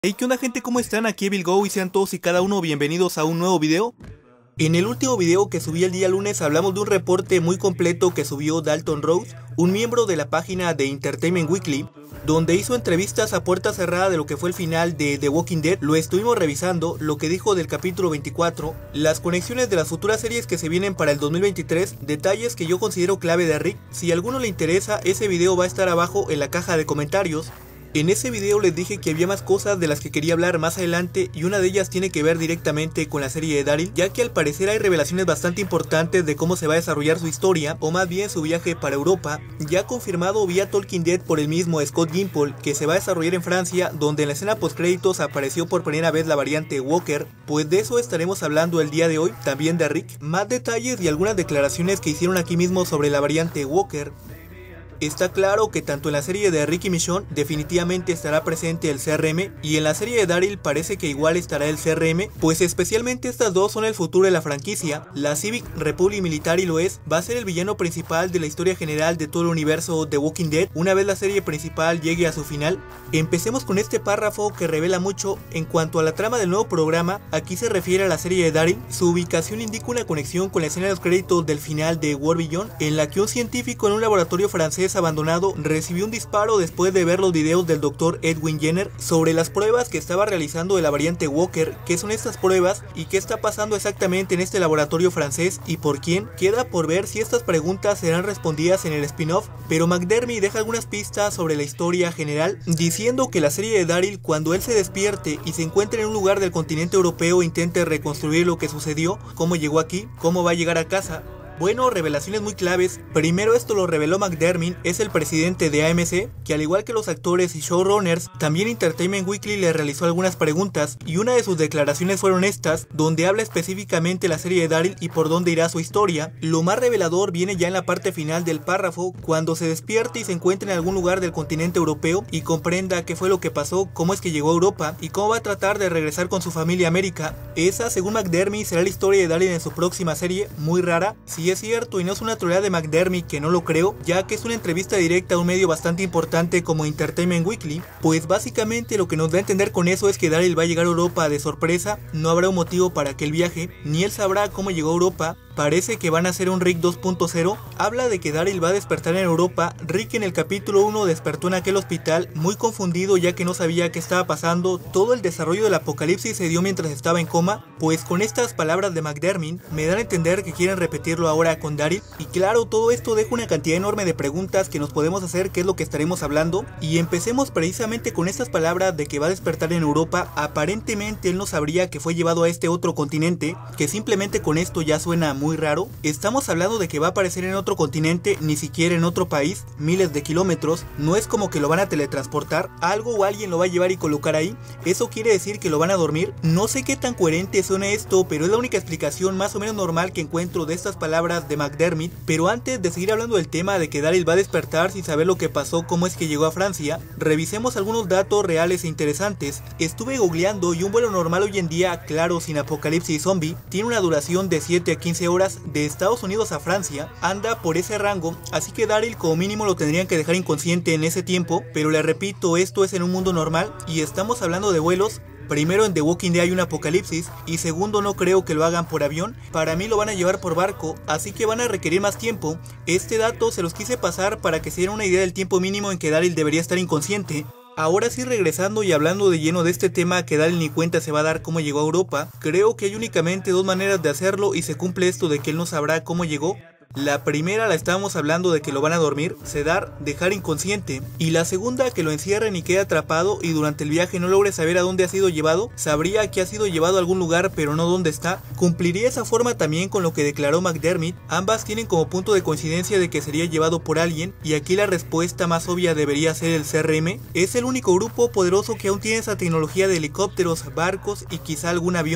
Hey, ¿qué onda gente? ¿Cómo están? Aquí EvilGo y sean todos y cada uno bienvenidos a un nuevo video. En el último video que subí el día lunes hablamos de un reporte muy completo que subió Dalton Rose, un miembro de la página de Entertainment Weekly, donde hizo entrevistas a puerta cerrada de lo que fue el final de The Walking Dead. Lo estuvimos revisando, lo que dijo del capítulo 24, las conexiones de las futuras series que se vienen para el 2023, detalles que yo considero clave de Rick. Si a alguno le interesa, ese video va a estar abajo en la caja de comentarios. En ese video les dije que había más cosas de las que quería hablar más adelante y una de ellas tiene que ver directamente con la serie de Daryl, ya que al parecer hay revelaciones bastante importantes de cómo se va a desarrollar su historia, o más bien su viaje para Europa, ya confirmado vía Talking Dead por el mismo Scott Gimple, que se va a desarrollar en Francia, donde en la escena postcréditos apareció por primera vez la variante Walker. Pues de eso estaremos hablando el día de hoy, también de Rick, más detalles y algunas declaraciones que hicieron aquí mismo sobre la variante Walker. Está claro que tanto en la serie de Rick y Michonne definitivamente estará presente el CRM, y en la serie de Daryl parece que igual estará el CRM, pues especialmente estas dos son el futuro de la franquicia. La Civic Republic Military lo es, va a ser el villano principal de la historia general de todo el universo de Walking Dead una vez la serie principal llegue a su final. Empecemos con este párrafo que revela mucho. En cuanto a la trama del nuevo programa, aquí se refiere a la serie de Daryl. Su ubicación indica una conexión con la escena de los créditos del final de War Beyond, en la que un científico en un laboratorio francés abandonado recibió un disparo después de ver los videos del Dr. Edwin Jenner sobre las pruebas que estaba realizando de la variante Walker. ¿Qué son estas pruebas y qué está pasando exactamente en este laboratorio francés y por quién? Queda por ver si estas preguntas serán respondidas en el spin-off, pero McDermott deja algunas pistas sobre la historia general, diciendo que la serie de Daryl, cuando él se despierte y se encuentre en un lugar del continente europeo, intente reconstruir lo que sucedió, cómo llegó aquí, cómo va a llegar a casa. Bueno, revelaciones muy claves. Primero, esto lo reveló McDermott, es el presidente de AMC, que al igual que los actores y showrunners, también Entertainment Weekly le realizó algunas preguntas, y una de sus declaraciones fueron estas, donde habla específicamente de la serie de Daryl y por dónde irá su historia. Lo más revelador viene ya en la parte final del párrafo, cuando se despierte y se encuentre en algún lugar del continente europeo y comprenda qué fue lo que pasó, cómo es que llegó a Europa y cómo va a tratar de regresar con su familia a América. Esa, según McDermott, será la historia de Daryl en su próxima serie, muy rara. Si es cierto y no es una troleada de McDermott, que no lo creo, ya que es una entrevista directa a un medio bastante importante como Entertainment Weekly, pues básicamente lo que nos da a entender con eso es que Daryl va a llegar a Europa de sorpresa, no habrá un motivo para que él viaje, ni él sabrá cómo llegó a Europa. Parece que van a hacer un Rick 2.0, habla de que Daryl va a despertar en Europa. Rick en el capítulo 1 despertó en aquel hospital muy confundido ya que no sabía qué estaba pasando, todo el desarrollo del apocalipsis se dio mientras estaba en coma. Pues con estas palabras de McDermott me dan a entender que quieren repetirlo ahora con Daryl, y claro, todo esto deja una cantidad enorme de preguntas que nos podemos hacer, que es lo que estaremos hablando, y empecemos precisamente con estas palabras de que va a despertar en Europa. Aparentemente él no sabría que fue llevado a este otro continente, que simplemente con esto ya suena muy raro. Estamos hablando de que va a aparecer en otro continente, ni siquiera en otro país, miles de kilómetros. No es como que lo van a teletransportar, algo o alguien lo va a llevar y colocar ahí. Eso quiere decir que lo van a dormir. No sé qué tan coherente suena esto, pero es la única explicación más o menos normal que encuentro de estas palabras de McDermott. Pero antes de seguir hablando del tema de que Daryl va a despertar sin saber lo que pasó, cómo es que llegó a Francia, revisemos algunos datos reales e interesantes. Estuve googleando y un vuelo normal hoy en día, claro, sin apocalipsis zombie, tiene una duración de 7 a 15 horas de Estados Unidos a Francia, anda por ese rango, así que Daryl como mínimo lo tendrían que dejar inconsciente en ese tiempo, pero le repito, esto es en un mundo normal y estamos hablando de vuelos. Primero, en The Walking Dead hay un apocalipsis, y segundo, no creo que lo hagan por avión, para mí lo van a llevar por barco, así que van a requerir más tiempo. Este dato se los quise pasar para que se dieran una idea del tiempo mínimo en que Daryl debería estar inconsciente. Ahora sí, regresando y hablando de lleno de este tema, que Daryl ni cuenta se va a dar cómo llegó a Europa, creo que hay únicamente dos maneras de hacerlo y se cumple esto de que él no sabrá cómo llegó. La primera la estábamos hablando de que lo van a dormir, sedar, dejar inconsciente, y la segunda que lo encierren y quede atrapado y durante el viaje no logre saber a dónde ha sido llevado. Sabría que ha sido llevado a algún lugar pero no dónde está. Cumpliría esa forma también con lo que declaró McDermott. Ambas tienen como punto de coincidencia de que sería llevado por alguien, y aquí la respuesta más obvia debería ser el CRM. Es el único grupo poderoso que aún tiene esa tecnología de helicópteros, barcos y quizá algún avión.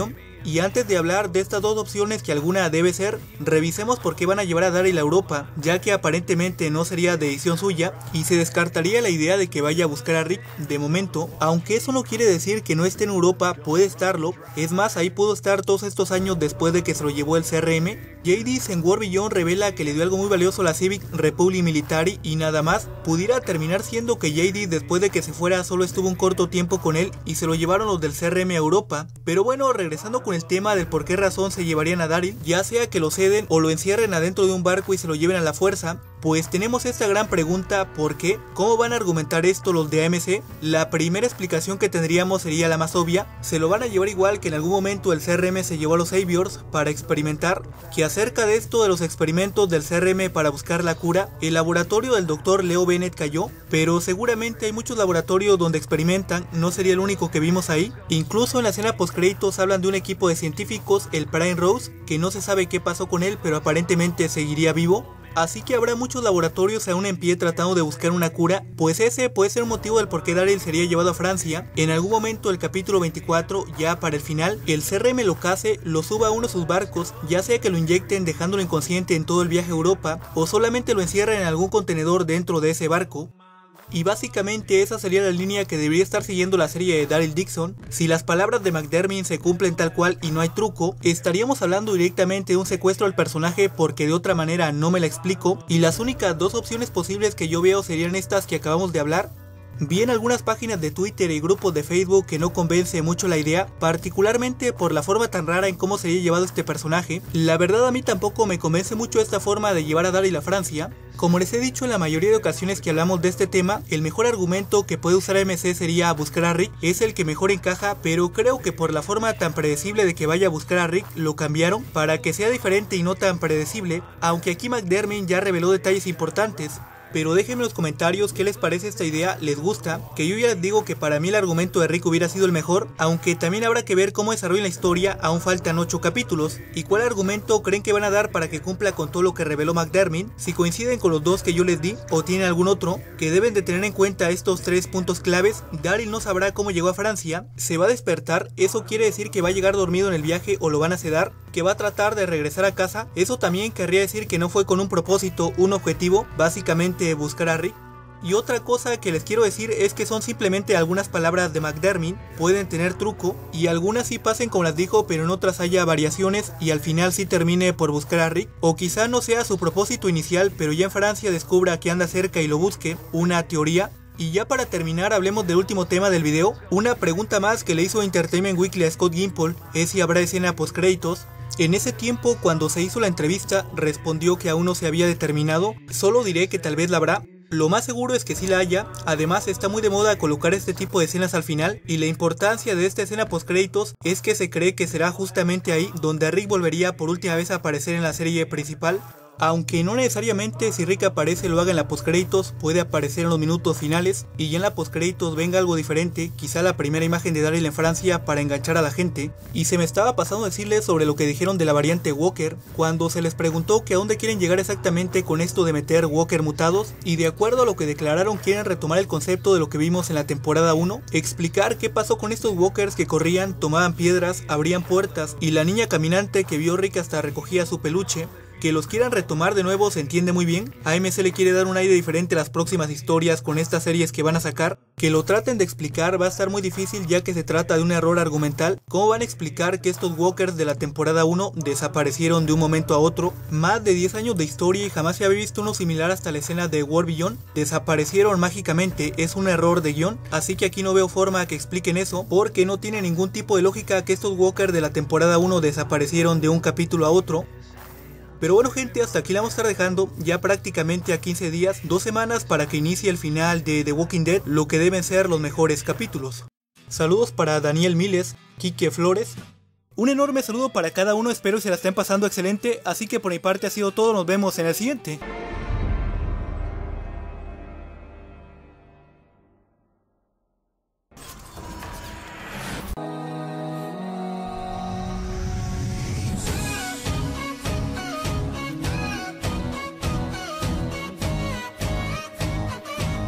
Y antes de hablar de estas dos opciones que alguna debe ser, revisemos por qué van a llevar a Daryl a Europa, ya que aparentemente no sería decisión suya y se descartaría la idea de que vaya a buscar a Rick de momento, aunque eso no quiere decir que no esté en Europa, puede estarlo, es más, ahí pudo estar todos estos años después de que se lo llevó el CRM. Jadis en War Beyond revela que le dio algo muy valioso a la Civic Republic Military y nada más. Pudiera terminar siendo que Jadis después de que se fuera solo estuvo un corto tiempo con él y se lo llevaron los del CRM a Europa. Pero bueno, regresando con el tema del por qué razón se llevarían a Daryl, ya sea que lo ceden o lo encierren adentro de un barco y se lo lleven a la fuerza, pues tenemos esta gran pregunta: ¿por qué? ¿Cómo van a argumentar esto los de AMC? La primera explicación que tendríamos sería la más obvia: se lo van a llevar igual que en algún momento el CRM se llevó a los Saviors para experimentar, que acerca de esto de los experimentos del CRM para buscar la cura, el laboratorio del Dr. Leo Bennett cayó, pero seguramente hay muchos laboratorios donde experimentan, no sería el único que vimos ahí. Incluso en la escena postcréditos hablan de un equipo de científicos, el Prime Rose, que no se sabe qué pasó con él, pero aparentemente seguiría vivo. Así que habrá muchos laboratorios aún en pie tratando de buscar una cura, pues ese puede ser un motivo del por qué Daryl sería llevado a Francia. En algún momento del capítulo 24, ya para el final, el CRM lo case, lo suba a uno de sus barcos, ya sea que lo inyecten dejándolo inconsciente en todo el viaje a Europa, o solamente lo encierren en algún contenedor dentro de ese barco. Y básicamente esa sería la línea que debería estar siguiendo la serie de Daryl Dixon. Si las palabras de McDermott se cumplen tal cual y no hay truco, estaríamos hablando directamente de un secuestro al personaje, porque de otra manera no me la explico, y las únicas dos opciones posibles que yo veo serían estas que acabamos de hablar. Vi en algunas páginas de Twitter y grupos de Facebook que no convence mucho la idea, particularmente por la forma tan rara en cómo sería llevado este personaje. La verdad, a mí tampoco me convence mucho esta forma de llevar a Daryl a Francia. Como les he dicho en la mayoría de ocasiones que hablamos de este tema, el mejor argumento que puede usar AMC sería buscar a Rick, es el que mejor encaja, pero creo que por la forma tan predecible de que vaya a buscar a Rick, lo cambiaron para que sea diferente y no tan predecible, aunque aquí McDermott ya reveló detalles importantes. Pero déjenme en los comentarios qué les parece esta idea, les gusta, que yo ya les digo que para mí el argumento de Rick hubiera sido el mejor, aunque también habrá que ver cómo desarrollan la historia, aún faltan 8 capítulos, y cuál argumento creen que van a dar para que cumpla con todo lo que reveló McDermott, si coinciden con los dos que yo les di, o tienen algún otro, que deben de tener en cuenta estos 3 puntos claves. Daryl no sabrá cómo llegó a Francia, se va a despertar, eso quiere decir que va a llegar dormido en el viaje o lo van a sedar, que va a tratar de regresar a casa, eso también querría decir que no fue con un propósito, un objetivo, básicamente buscar a Rick. Y otra cosa que les quiero decir es que son simplemente algunas palabras de McDermott, pueden tener truco y algunas sí pasen como las dijo, pero en otras haya variaciones y al final sí termine por buscar a Rick, o quizá no sea su propósito inicial, pero ya en Francia descubra que anda cerca y lo busque, una teoría. Y ya para terminar, hablemos del último tema del video. Una pregunta más que le hizo Entertainment Weekly a Scott Gimple es si habrá escena post créditos. En ese tiempo, cuando se hizo la entrevista, respondió que aún no se había determinado, solo diré que tal vez la habrá. Lo más seguro es que sí la haya, además está muy de moda colocar este tipo de escenas al final, y la importancia de esta escena post créditos es que se cree que será justamente ahí donde Rick volvería por última vez a aparecer en la serie principal. Aunque no necesariamente si Rick aparece lo haga en la postcréditos, puede aparecer en los minutos finales y ya en la postcréditos venga algo diferente, quizá la primera imagen de Daryl en Francia para enganchar a la gente. Y se me estaba pasando decirles sobre lo que dijeron de la variante Walker, cuando se les preguntó que a dónde quieren llegar exactamente con esto de meter Walker mutados, y de acuerdo a lo que declararon quieren retomar el concepto de lo que vimos en la temporada 1, explicar qué pasó con estos Walkers que corrían, tomaban piedras, abrían puertas, y la niña caminante que vio Rick hasta recogía su peluche. Que los quieran retomar de nuevo se entiende muy bien. AMC le quiere dar un aire diferente a las próximas historias con estas series que van a sacar. Que lo traten de explicar va a estar muy difícil ya que se trata de un error argumental. ¿Cómo van a explicar que estos Walkers de la temporada 1 desaparecieron de un momento a otro? Más de 10 años de historia y jamás se había visto uno similar hasta la escena de War Beyond. Desaparecieron mágicamente, es un error de guión, así que aquí no veo forma que expliquen eso, porque no tiene ningún tipo de lógica que estos Walkers de la temporada 1 desaparecieron de un capítulo a otro. Pero bueno gente, hasta aquí la vamos a estar dejando, ya prácticamente a 15 días, 2 semanas para que inicie el final de The Walking Dead, lo que deben ser los mejores capítulos. Saludos para Daniel Miles, Quique Flores. Un enorme saludo para cada uno, espero se la estén pasando excelente, así que por mi parte ha sido todo, nos vemos en el siguiente.